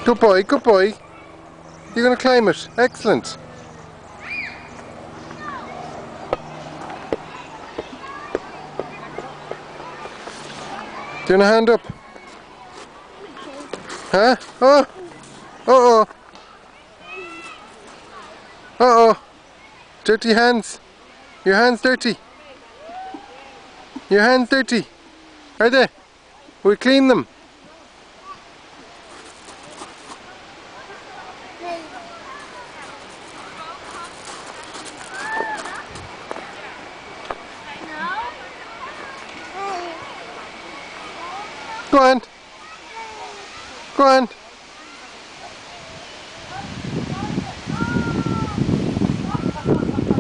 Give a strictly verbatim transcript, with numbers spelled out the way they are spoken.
Good boy, good boy. You're going to climb it. Excellent. Doing a hand up. Huh? Oh! Uh-oh! Uh-oh! Dirty hands. Your hands dirty. Your hands dirty. Are they? We'll clean them. Go on. Go on.